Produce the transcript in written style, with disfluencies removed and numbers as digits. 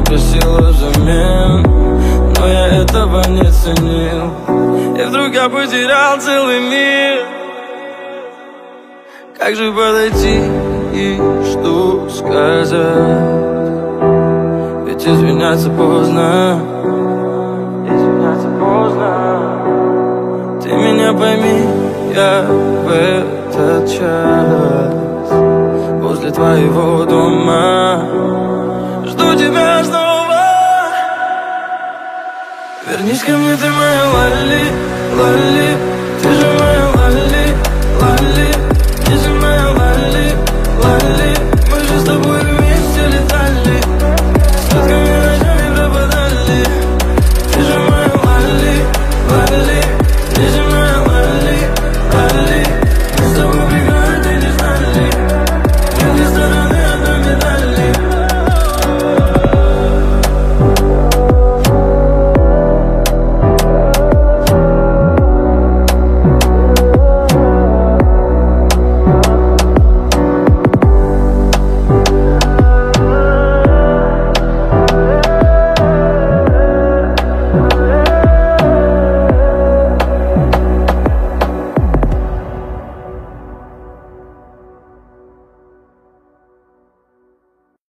просила взамен, но я этого не ценил. И вдруг я потерял целый мир. Как же подойти и что сказать? Ведь извиняться поздно. Извиняться поздно. Ты меня пойми, я в этот час возле твоего дома жду тебя снова. Вернись ко мне, ты моя Лали, Лали. Ты же